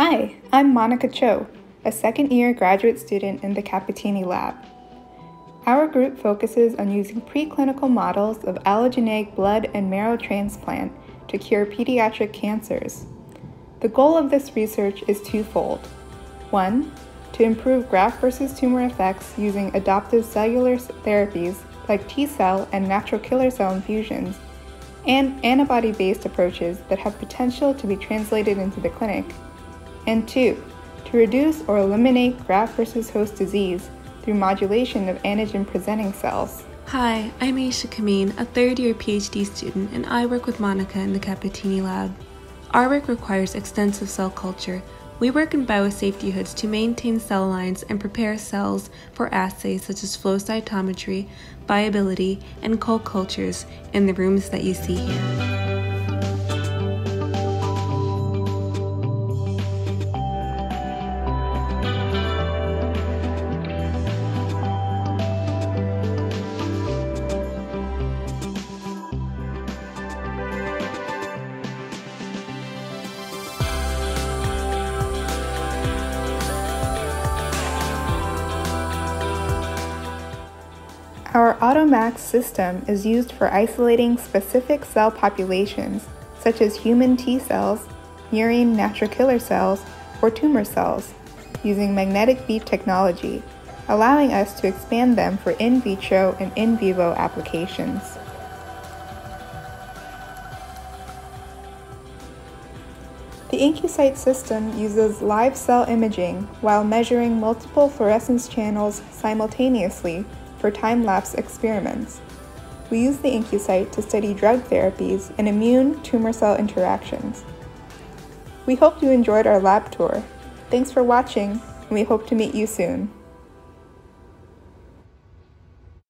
Hi, I'm Monica Cho, a second-year graduate student in the Capitini Lab. Our group focuses on using preclinical models of allogeneic blood and marrow transplant to cure pediatric cancers. The goal of this research is twofold. One, to improve graft versus tumor effects using adoptive cellular therapies like T-cell and natural killer cell infusions, and antibody-based approaches that have potential to be translated into the clinic. And two, to reduce or eliminate graft versus host disease through modulation of antigen-presenting cells. Hi, I'm Aisha Kameen, a third-year PhD student, and I work with Monica in the Capitini Lab. Our work requires extensive cell culture. We work in biosafety hoods to maintain cell lines and prepare cells for assays such as flow cytometry, viability, and co-cultures in the rooms that you see here. Our AutoMax system is used for isolating specific cell populations, such as human T cells, murine natural killer cells, or tumor cells, using magnetic bead technology, allowing us to expand them for in vitro and in vivo applications. The IncuCyte system uses live cell imaging while measuring multiple fluorescence channels simultaneously for time-lapse experiments. We use the IncuCyte to study drug therapies and immune tumor cell interactions. We hope you enjoyed our lab tour. Thanks for watching, and we hope to meet you soon.